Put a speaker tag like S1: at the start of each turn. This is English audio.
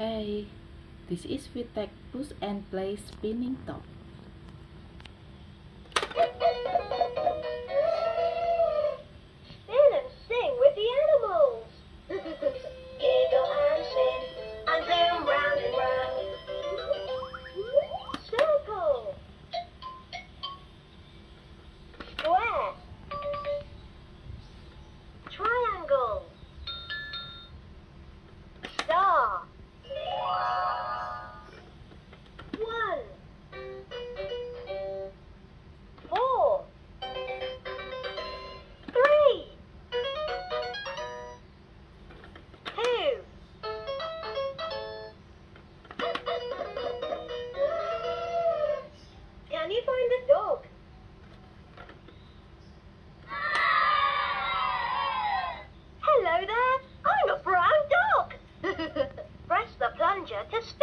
S1: Hey, this is Vtech push and play spinning top.
S2: Spin and sing with the animals. Giggle and spin and zoom round and round. Circle. Square. Triangle. Star. 1, 4, 3, 2. Can you find the dog? Hello there, I'm a brown dog. Press the plunger to spin.